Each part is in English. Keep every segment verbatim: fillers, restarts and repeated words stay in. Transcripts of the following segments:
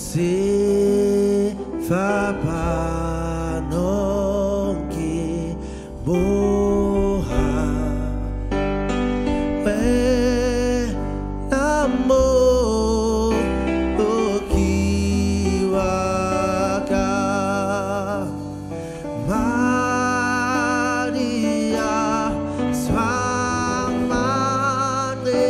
Se fa panonki boha we namo okiwaka Maria swamane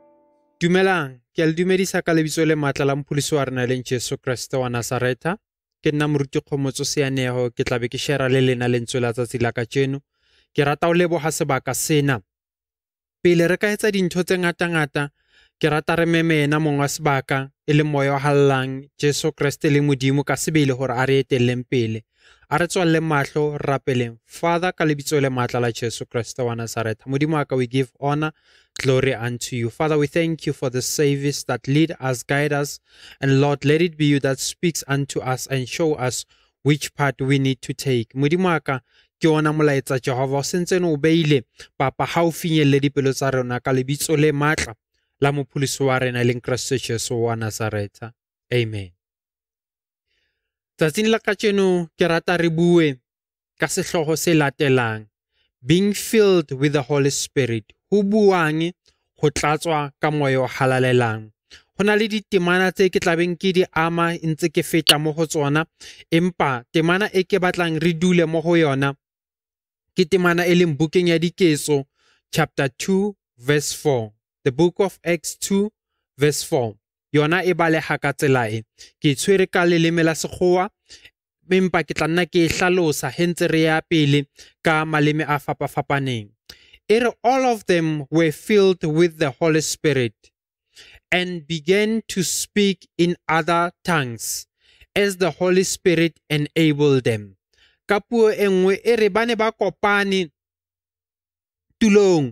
Dumelang, ke a le dumedisa ka lebitso le matla la Mopholisi wa rena e leng Jesu Kriste wa Nazareta. ke nna moruti Kgomotso Seanego ke tla be ke share le lena lentswe la tsatsi la kajeno. Ke rata o leboha sebaka sena. Pele re ka etsa dintho tse ngata-ngata, ke rata re memena monga sebaka e le moya o hallang Jesu Kriste le Modimo ka sebele hore a re etelleng pele. A re tswalle mahlo rapeleng. Father, ka lebitso le matla la Jesu Kriste wa Nazareth, Modimo wa ka, we give honor, glory unto you. Father, we thank you for the service that lead us, guide us, and Lord, let it be you that speaks unto us and show us which part we need to take. Modimo wa ka, ke ona molaetsa Jehova o sentse no beile papa ha o finyelle dipelo tsa rona ka lebitso le matla la mopholosi wa rena leng Kriste Jesu wa Nazareth. Amen. Tsatsing la kajeno ke rata re bue ka sehloho se latelang, being filled with the Holy Spirit. Ho buang ho tlatswa ka moya o halalelang. Ho na le ditemana tse ke tlabeng ke di ama ntse ke feta mo ho tsona, empa temana e ke batlang re dule mo ho yona ke temana e leng bukeng ya Diketso chapter two verse four. The book of Acts two verse four. Yona e baleha ka tsela e. Ke tshwere ka leleme la Sekgowa, empa ke tla nna ke e hlalosa hentse re ya pele ka maleme a fapafapaneng. Ere all of them were filled with the Holy Spirit and began to speak in other tongues as the Holy Spirit enabled them. Ka puo e nngwe ere ba ne ba kopane tulong,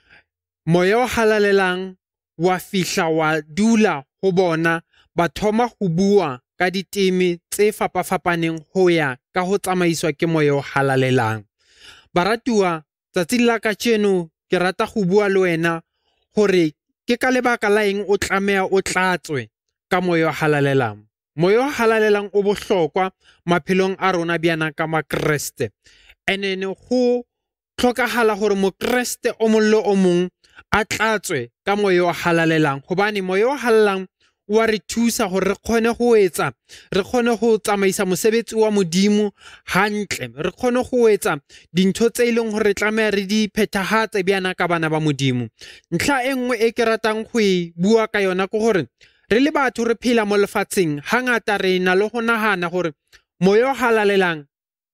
moya o halalelang wa fihla wa dula ho bona, ba thoma ho bua ka diteme tse fapafapaneng ho ya ka ho tsamaiswa ke moya o halalelang. Baratuwa, tsatsing la kajeno ke rata go bua le wena hore ke ka lebaka la eng o tlameha o tlatswe ka moya o halalelang. Moya o halalelang o bohlokwa maphelong a rona bjana ka makreste. Ene go tlhokahala hore mokreste o mong le o mong a tlatswe ka moya o halalelang, hobane moya o halalelang wa re thusa hore re kgone go etsa, re kgone go tsamaisa mosebetsi wa Modimo hantle, re kgone go etsa dintho tse e leng hore tlameha re di phethahatse bjana ka bana ba Modimo. Ntlha e nngwe e ke ratang go e bua ka yona ke gore re le batho re phela mo lefatsheng, hangata re na le go nahana hore moya o halalelang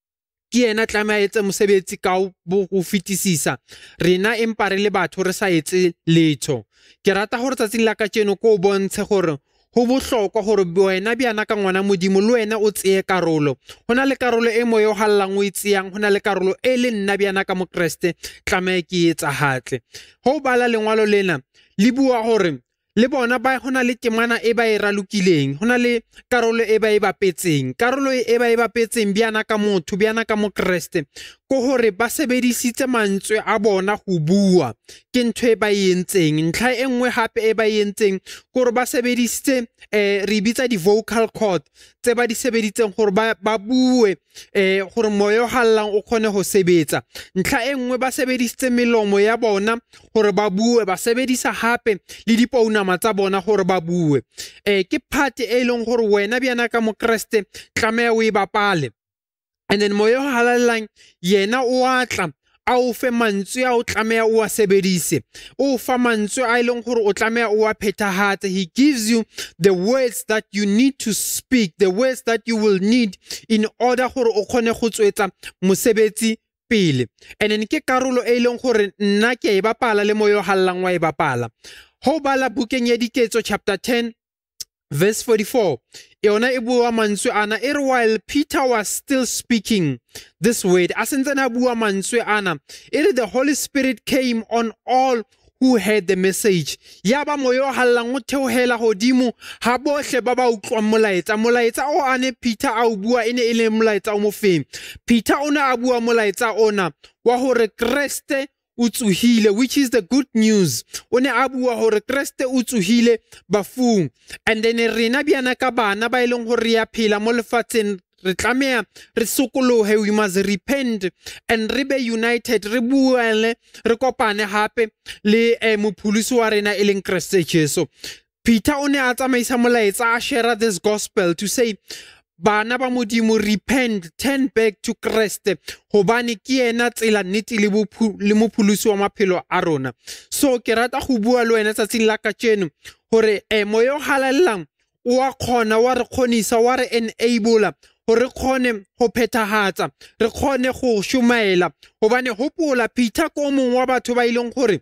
ke yena tlameha etse mosebetsi ka go fetisisa, rena empa re le batho re sa etse letho. Ke rata gore tsatsing la kajeno ko o bontshe gore ho bohlokwa hore wena bjana ka ngwana Modimo le wena o tseye karolo. Ho na le karolo e moya o hallang o e tseyang, ho na le karolo e le nna bjana ka mokreste tlameha ke etsa hatle. Ho bala lengwalo lena le bua hore le bona ba hona le temana e ba e ralokileng, hona le karolo e ba e bapetseng. Karolo e ba e bapetseng bjana ka motho, bjana ka mokreste, ko hore ba sebedisitse mantswe a bona ho bua. Ke ntho e ba e entseng. Ntlha e nngwe hape e ba e entseng gore ba sebedisitse eh, re bitsa di vocal cord tse ba di sebeditseng gore ba, ba bue eh, gore moya o hallang o kgone ho sebetsa. Ntlha e nngwe ba sebedisitse melomo ya bona gore ba bue, ba sebedisa hape le dipounama tsa bona gore ba bue. Eh, ke part e leng gore wena bjana ka mokreste tlameha o e bapale. And then moya o halalelang yena o atla a o fe mantswe a o tlameha o a sebedise, o fa mantswe a leng gore o tlameha o a phethahatse. He gives you the words that you need to speak, the words that you will need in order gore o kgone go tswetsa mosebetsi pele. And then ke karolo e leng gore nna ke e bapala le moya o hallang wa e bapala. Ho bala bukeng ya Diketso chapter ten verse forty-four, yona e bua mantswe ana ere while Peter was still speaking this word, a sentse na bua mantswe ana, ere the Holy Spirit came on all who heard the message. Yaba moya o hallang o theohela hodimo ha bohle ba ba utlwang molaetsa. Molaetsa o ane Peter a o bua ene e le molaetsa o mofeng. Peter ona a bua molaetsa ona wa hore Kriste o tsohile, which is the good news. O ne a bua hore Kriste o tsohile bafung. And then rena bjana ka bana ba e leng hore ya phela mo lefatsheng re tlameha re sokolohe, we must repent and re be united, re buele, re kopane hape le eh, mopholosi wa rena e leng Kriste Jesu. Peter o ne a tsamaisa molaetsa a share this gospel to say bana ba Modimo, repent, turn back to Kriste, hobane ke yena tsela nnete le mopholosi wa maphelo a rona. So ke rata go bua le wena tsatsing la kajeno hore eh, moya o halalelang wa khona wa re khonisa wa re enabler go re kgone go phethagatsa re kgone go shumaela gobane hopola Peter ko mong wa batho ba ileng gore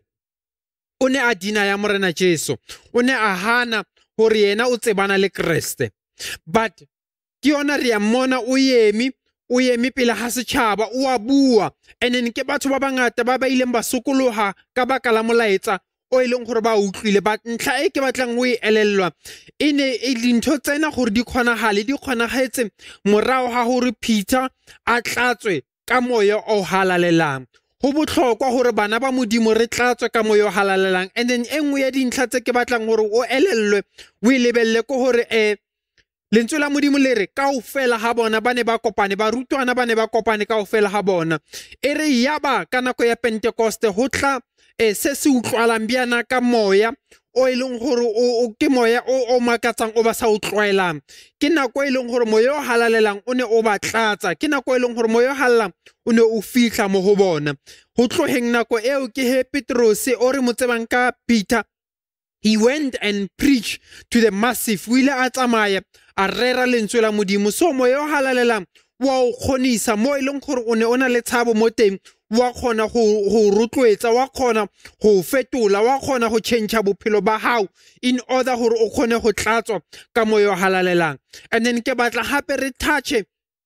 o ne a dina ya morena Jesu o ne a hana gore yena o tsebana le Kriste but ke yona re ya mmona o yemi o yemi pele ha setšhaba o a bua and then ke batho ba bangata ba ba ileng ba sokologa ka baka la molaetsa o ileng gore ba utlwile but ntlha e ke batlang o e elellwa e ne e dintho tsena gore di kgonagale di kgonagetse morao ga gore Peter a tlatswe ka moya o halalelang go botlhokwa gore bana ba modimo re tlatswe ka moya o halalelang and then e nngwe ya dintlha tse ke batlang gore o elellwe o e lebelle ko gore eh lentswe la modimo le re kaofela ha bona ba ne ba kopane barutwana ba ne ba kopane kaofela ha bona e re yaba ka nako ya Pentecoste ho tla e se se utlwalang bjana ka moya o ileng gore o ke moya o o makatsang o ba sa utlwaelang ke nako e leng gore moya o halalelang o ne o ba tlatsa ke nako e leng gore moya o halalang o ne o fihla mo go bona go tloheng nako eo ke he Petros o re motsebang ka Peter. He went and preached to the massive wile a tsamaya a rera lentswe la modimo so moya o halalelang wa o kgonisa mo ileng gore o ne o na le tshabo mo teng wa kgona go rotloetsa wa kgona go fetola wa kgona go change bophelo ba hao in order gore o kgone go tlatswa ka moya o halalelang and then ke batla hape re touche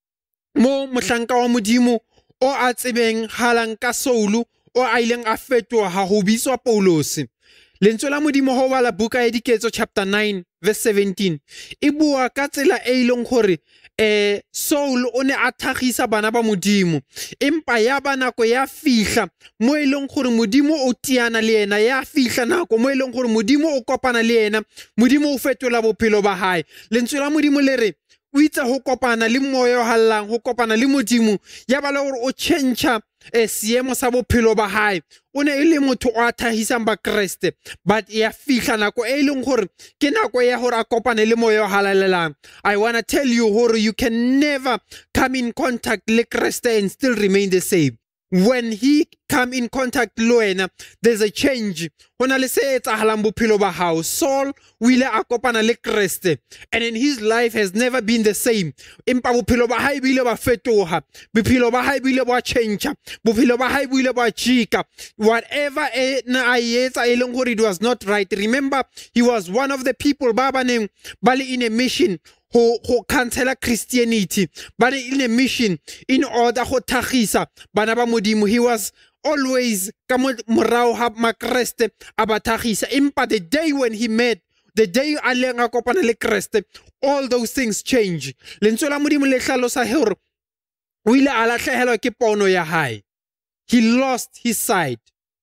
mo mohlanka wa modimo o a tsebeng halang ka Saulu o a ileng a fetoga go bitswa Paulos. Lentswe la modimo ho bala buka ya Diketso chapter nine verse seventeen e bua ka tsela e ileng gore eh Saul o ne a thagisa bana ba modimo empa ya banako ya fihla mo ileng gore modimo o tiana le yena ya fihla nako mo ileng gore modimo o kopana le yena modimo o fetola bophelo ba hae lentswe la modimo le re o itse go kopana le moya o hallang go kopana le modimo ya bala gore o change e seemo sa bophelo ba hae o ne e le motho o a thahisang ba Kriste but ya fihla nako e leng gore ke nako ya gore a kopane le moya o halalelang. I want to tell you gore you can never come in contact le Kriste and still remain the same. When he come in contact le wena there's a change hona le se etsahalang bophelo ba hao. Saul o ile a kopana le Kriste and in his life has never been the same empa bophelo ba hae bile ba fetoga bophelo ba hae bile ba change bophelo ba hae bile ba jika whatever e na a etsa e leng gore it was not right. Remember he was one of the people ba ba neng ba le in a mission go go cancela Christianity but in a mission in order go thagisa bana ba modimo. He was always ka morao ha makreste abathagisa empa the day when he met the day a leng a kopana le Kriste all those things change. Lentswe la modimo le hlalosa hore o ile a lahlehelwa ke pono ya hae. He lost his sight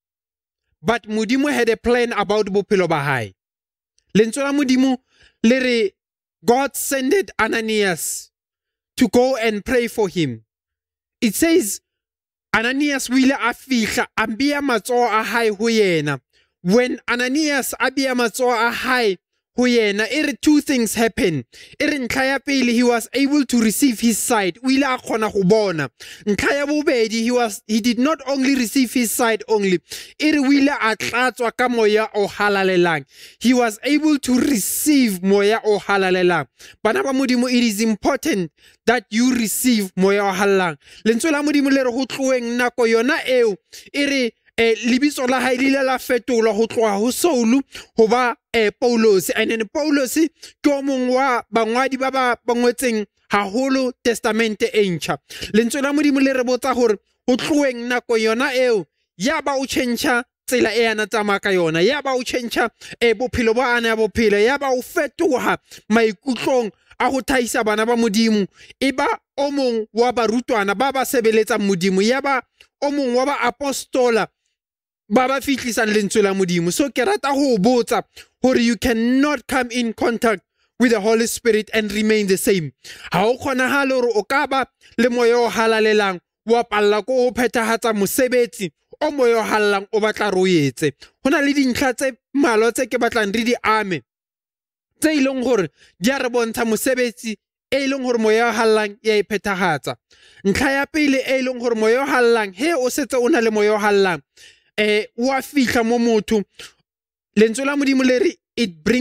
but modimo had a plan about bophelo ba hae. Lentswe la modimo le re God sent Ananias to go and pray for him. It says Ananias wile a fihla a bea matsoho a hae ho yena. When Ananias a bea matsoho a hae ho yena e re two things happen. E re ntlha ya pele he was able to receive his sight o ile a kgona go bona. Ntlha ya bobedi he was he did not only receive his sight only e re o ile a tlatswa ka moya o halalelang. He was able to receive moya o halalelang. Bana ba modimo it is important that you receive moya o halalelang. Lentswe la modimo le re go tloeng nako yona eo e re eh libitso la hae le la fetola go tloa ho Saul go ba eh Paulos and then Paulos ke o mong wa bangwadi ba ba bangwetseng haholo testamente e ntjha. Lentswe la modimo le re botsa gore go tloeng nako yona eo ya ba o tšhentšha tsela e ana tsamaya ka yona ya ba o tšhentšha e bophelo ba ana ya bophelo ya ba o fetoga maikutlong a go thaisa bana ba modimo e ba o mong wa barutwana ba ba sebeletsang modimo ya ba o mong wa ba apostola ba ba fitlisang lentswe la modimo. So ke rata go botsa gore you cannot come in contact with the Holy Spirit and remain the same. Ha o kgonagale gore o ka ba le moya o halalelang wa palla go phethagatsa mosebetsi o moya o halalang o batla re o etse. Hona le dintlha tse malo tse ke batlang re di ame tse ileng gore di a re bontsha mosebetsi e leng gore moya o halalang ya iphethagatsa. Ntlha ya pele e leng gore moya o halalang he o setse o na le moya o halalang eh wa fihla mo motho lentswe la modimo le re it brings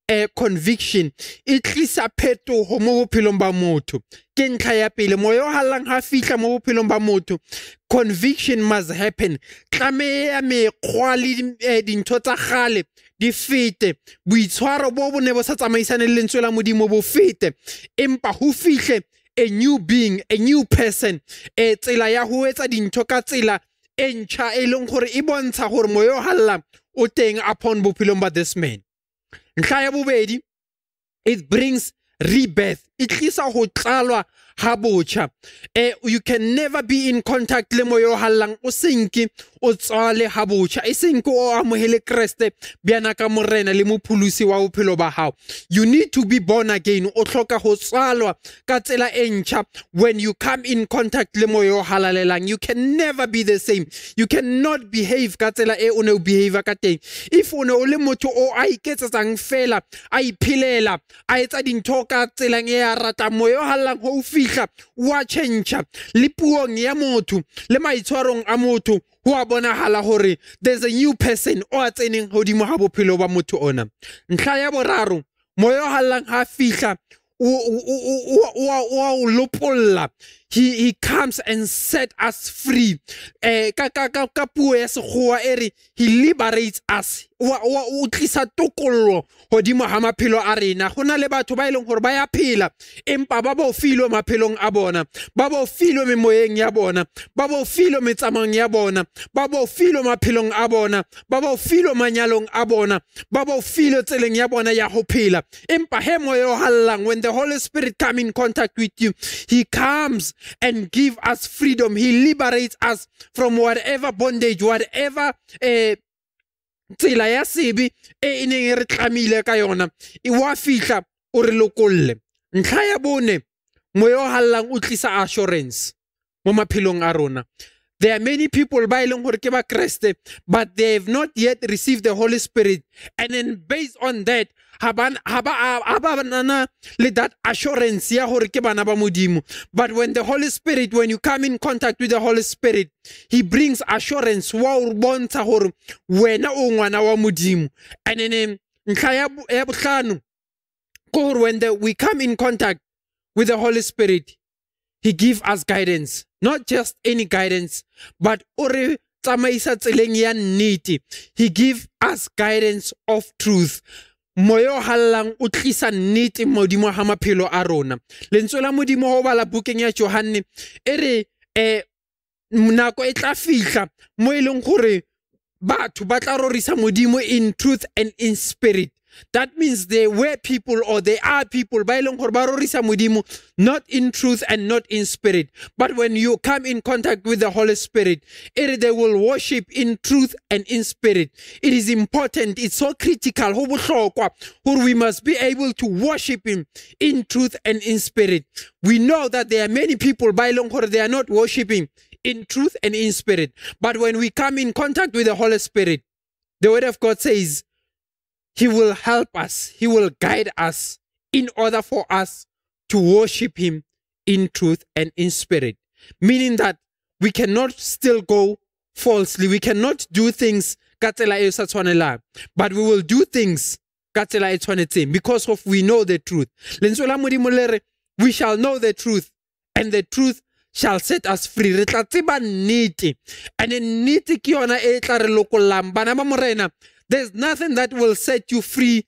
a conviction e tlisa phetogo mo bophelong ba motho. Ke ntlha ya pele, moya o hallang ha fihla mo bophelong ba motho, conviction must happen. Tlameha mekgwa le dintho tsa kgale di fete, boitshwaro bo bo ne bo sa tsamaisane le lentswe la Modimo bo fete, empa ho fihle a new being, a new person, e tsela ya ho etsa dintho ka tsela e ntjha e leng gore e bontsha gore moya o hallang o teng upon bophelong ba this man. Ntlha ya bobedi, it brings rebirth. It tlisa ho tlalwa ha botjha. Eh, you can never be in contact le moya o hallang o senke o tswale ha botjha. E senke o amohele Kriste bjana ka morena le mopholosi wa bophelo ba hao. You need to be born again. O hloka ho tswalwa ka tsela e ntjha. When you come in contact le moya o halalelang, you can never be the same. You cannot behave ka tsela e o ne o behave ka teng. If o ne o le motho o a iketsetsang fela, a iphilela, a etsa dintho ka tsela e ya rata, moya o hallang ho fihla wa change le puong ya motho le maitshwarong a motho ho a bonahala hore there's a new person o a tseneng hodimo ha bophelo ba motho ona. Ntlha ya boraro, moya o hallang ha fihla o lopolla. He, he comes and set us free. Eh, ka ka ka ka puo ya sekgowa ere he liberates us. O tlisa tokollo hodimo ha maphelo a rena. Go na le batho ba ileng gore ba ya phela empa ba bo filo maphelong a bona, ba bo filo memoyeng ya bona, ba bo filo metsamong ya bona, ba bo filo maphelong a bona, ba bo filo manyalong a bona, ba bo filo tseleng ya bona ya ho phela. Empa he moya o hallang, when the Holy Spirit come in contact with you, he comes and give us freedom. He liberates us from whatever bondage, whatever eh, tsela ya sebi e neng re tlamile ka yona, e wa fihla o re lokolle. Ntlha ya bone, moya o hallang o tlisa assurance mo maphelong a rona. There are many people ba ileng gore ke ba Kriste, but they have not yet received the Holy Spirit, and then based on that haba haba nana le that assurance ya gore ke bana ba Modimo. But when the Holy Spirit, when you come in contact with the Holy Spirit, he brings assurance wa o bontsha gore wena o ngwana wa Modimo. And then ntlha ya botlhano gore when the, we come in contact with the Holy Spirit, he gives us guidance, not just any guidance, but ore tsamaisa tseleng ya nnete. He gives us guidance of truth. Moya o hallang o tlisa nnete modimo ha maphelo a rona. Lentswe la Modimo ho bala bukeng ya Johane ere eh nako e tla fihla mo eleng gore batho ba tla rorisa Modimo in truth and in spirit. That means there were people, or there are people ba ileng gore ba rorisa Modimo not in truth and not in spirit. But when you come in contact with the Holy Spirit, it, they will worship in truth and in spirit. It is important, it's so critical ho bohlokwa gore we must be able to worship him in truth and in spirit. We know that there are many people ba ileng gore they are not worshiping in truth and in spirit. But when we come in contact with the Holy Spirit, the word of God says he will help us, he will guide us in order for us to worship him in truth and in spirit. Meaning that we cannot still go falsely, we cannot do things ka tsela e sa tshwanelang, but we will do things ka tsela e tshwanetseng because of we know the truth. Lentswe la Modimo le re, we shall know the truth and the truth shall set us free. Re tla tseba nnete, and nnete ke yona e tla re lokollang. Bana ba morena, there's nothing that will set you free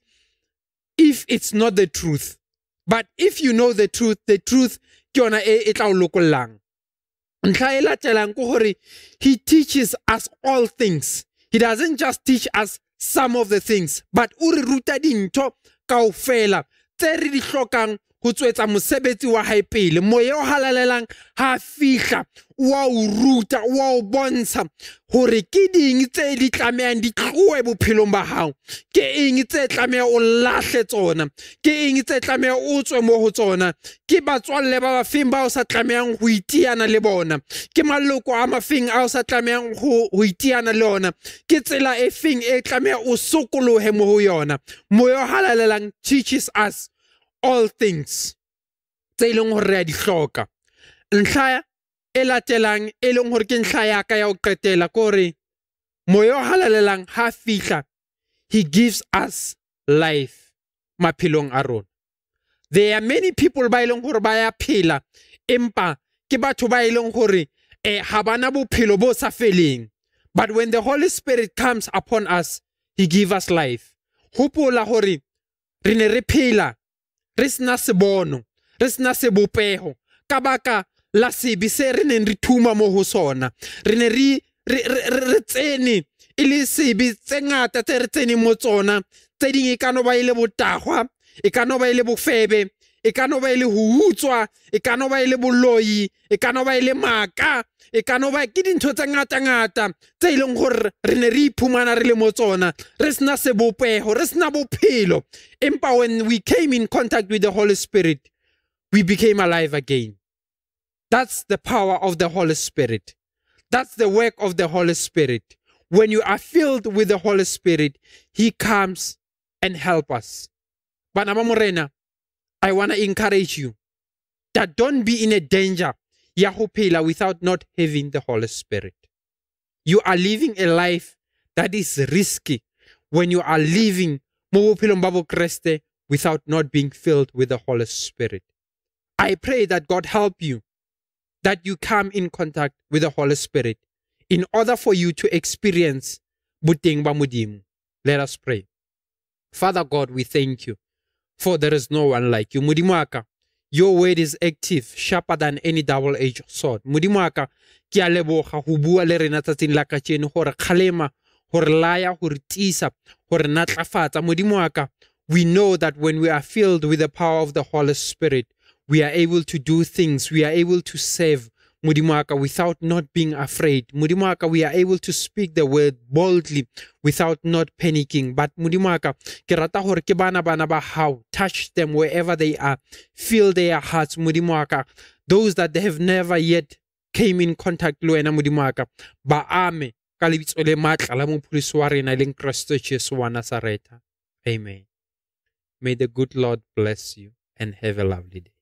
if it's not the truth. But if you know the truth, the truth ke yona e tla o lokollang. Ntlha e latelang ke gore he teaches us all things. He doesn't just teach us some of the things, but o re ruta dintho kaofela tse re di hlokang ho tswetsa mosebetsi wa hae pele. Moya o halalelang ha fihla wa o ruta, wa o bontsha hore ke ding tse di tlamehang di tloe bophelong ba hao, ke eng tse tlameha o lahle tsona, ke eng tse tlameha o tswe mo ho tsona, ke batswalle ba bafeng ba o sa tlamehang ho itiana le bona, ke maloko a mafeng a o sa tlamehang ho itiana le ona, ke tsela e feng e tlameha o sokolohe mo ho yona. Moya o halalelang teaches us all things tse ileng hore re a di hloka. Ntlha e latelang e leng hore ke ntlha ya ka ya o qetela kore moya o halalelang ha fihla, he gives us life. maphelong a rona. There are many people ba ileng gore ba ya phela empa ke batho ba ileng gore eh ha bana bophelo bo sa feleng. But when the Holy Spirit comes upon us, he give us life. Hopola gore re ne re phela re sena sebono, re sena sebopeho ka baka la sebe se re neng re thuma mo ho sona. Re ne re re tsene e le sebe tse ngata tse re tsene mo tsona, tse ding e ka no ba ile botagwa, e ka no ba ile bofebe, e ka no ba ile ho utswa, e ka no ba ile boloi, e ka no ba ile maka, e ka no ba ke dintho tse ngata ngata tse ileng gore re ne re iphumana re le mo tsona, re sena sebopeho, re sena bophelo. Empa when we came in contact with the Holy Spirit, we became alive again. That's the power of the Holy Spirit. That's the work of the Holy Spirit. When you are filled with the Holy Spirit, he comes and help us. Bana ba morena, I want to encourage you that don't be in a danger ya ho phela without not having the Holy Spirit. You are living a life that is risky when you are living mo bophelong ba bo Kriste without not being filled with the Holy Spirit. I pray that God help you, that you come in contact with the Holy Spirit in order for you to experience buteng ba Modimo. Let us pray. Father God, we thank you, for there is no one like you. Modimo aka, your word is active, sharper than any double-edged sword. Modimo aka, ke a leboga ho bua le rena tsatsing la kajeno hore kgalema, hore laya, hore tisa, hore natlafatsa. Modimo aka, we know that when we are filled with the power of the Holy Spirit, we are able to do things, we are able to serve, Modimo aka, without not being afraid. Modimo aka, we are able to speak the word boldly without not panicking. But Modimo aka, ke rata hore ke bana bana ba hao, touch them wherever they are, fill their hearts, Modimo aka. Those that they have never yet came in contact le wena, Modimo aka, ba ame ka lebitso le matla la mopholosi wa rena leng Kristo Jesu wa Nazareta. Amen. May the good Lord bless you and have a lovely day.